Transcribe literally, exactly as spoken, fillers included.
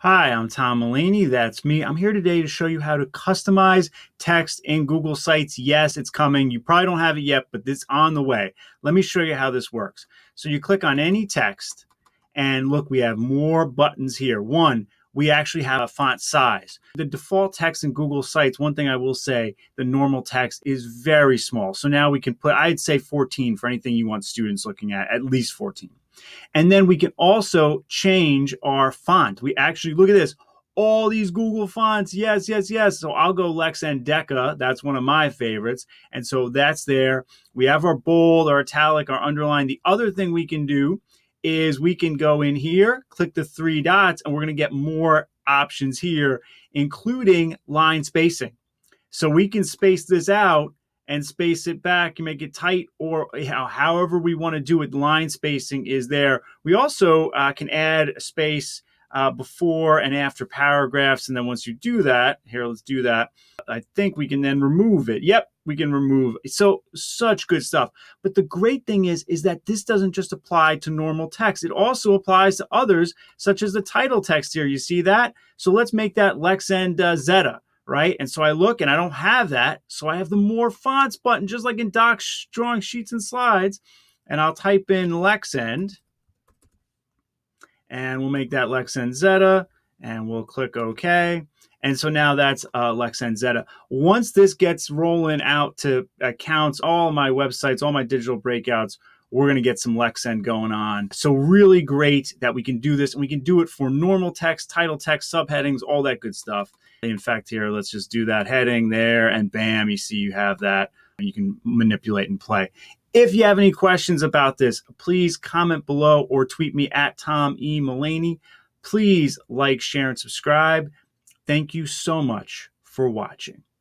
Hi, I'm Tom Mullaney. That's me. I'm here today to show you how to customize text in Google Sites. Yes, it's coming. You probably don't have it yet, but it's on the way. Let me show you how this works. So you click on any text, and look, we have more buttons here. One, we actually have a font size. The default text in Google Sites, one thing I will say, the normal text is very small. So now we can put, I'd say fourteen for anything you want students looking at, at least fourteen. And then we can also change our font. We actually, look at this, all these Google fonts. Yes, yes, yes. So I'll go Lex and Deca. That's one of my favorites. And so that's there. We have our bold, our italic, our underline. The other thing we can do is we can go in here, click the three dots, and we're going to get more options here, including line spacing. So we can space this out and space it back and make it tight, or you know, however we want to do it. Line spacing is there. We also uh, can add a space uh, before and after paragraphs. And then once you do that, here, let's do that. I think we can then remove it. Yep, we can remove it. So such good stuff. But the great thing is, is that this doesn't just apply to normal text. It also applies to others, such as the title text here. You see that? So let's make that Lex and uh, Zeta. Right? And so I look and I don't have that. So I have the more fonts button, just like in Docs, Drawing Sheets, and Slides. And I'll type in Lexend. And we'll make that Lexend Zeta. And we'll click OK. And so now that's uh, Lexend Zeta. Once this gets rolling out to accounts, all my websites, all my digital breakouts, we're going to get some Lexend going on. So really great that we can do this. And we can do it for normal text, title text, subheadings, all that good stuff. In fact, here, let's just do that heading there, and bam, you see you have that. You can manipulate and play. If you have any questions about this, please comment below or tweet me at Tom E. Mullaney. Please like, share, and subscribe. Thank you so much for watching.